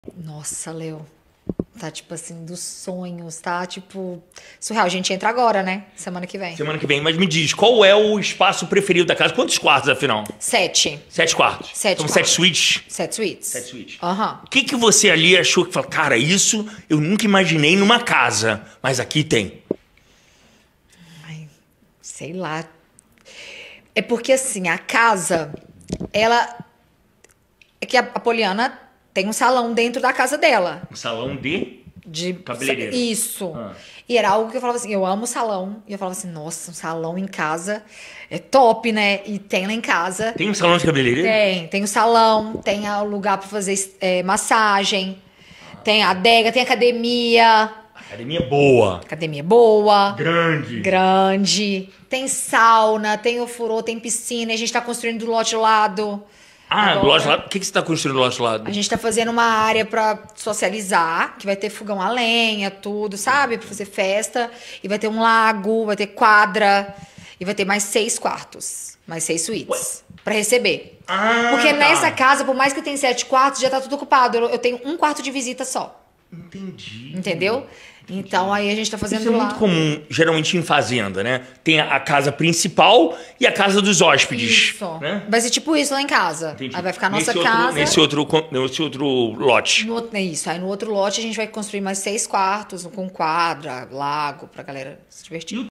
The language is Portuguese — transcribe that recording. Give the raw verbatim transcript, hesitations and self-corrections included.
Nossa, Leo. Tá, tipo assim, dos sonhos, tá? Tipo, surreal. A gente entra agora, né? Semana que vem. Semana que vem. Mas me diz, qual é o espaço preferido da casa? Quantos quartos, afinal? Sete. Sete quartos. Sete São quartos. sete suítes? Sete suítes. Sete suítes. Aham. O que, que você ali achou que falou, cara, isso eu nunca imaginei numa casa, mas aqui tem? Ai, sei lá. É porque, assim, a casa, ela... É que a a Poliana tem um salão dentro da casa dela. Um salão de De cabeleireiro. Isso. Ah. E era algo que eu falava assim, eu amo salão. E eu falava assim, nossa, um salão em casa é top, né? E tem lá em casa. Tem um salão de cabeleireiro? Tem, tem o salão, tem o lugar pra fazer é, massagem, tem a adega, tem academia. Academia boa. Academia boa. Grande. Grande. Tem sauna, tem ofurô, tem piscina. E a gente tá construindo do lote do lado. Ah, Agora. do lote lado. O que, que você está construindo do lote lado? A gente tá fazendo uma área pra socializar, que vai ter fogão a lenha, tudo, sabe? Pra fazer festa. E vai ter um lago, vai ter quadra. E vai ter mais seis quartos. Mais seis suítes. Pra receber. Ah, Porque tá. nessa casa, por mais que tenha sete quartos, já tá tudo ocupado. Eu, eu tenho um quarto de visita só. Entendi. Entendeu? Então aí a gente tá fazendo Isso é lá. muito comum, geralmente em fazenda, né? Tem a, a casa principal e a casa dos hóspedes. Isso. Né? Vai ser tipo isso lá em casa. Entendi. Aí vai ficar a nossa nesse casa. Outro, nesse, outro, con- nesse outro lote. No outro, é isso. Aí no outro lote a gente vai construir mais seis quartos, com quadra, lago, pra galera se divertir.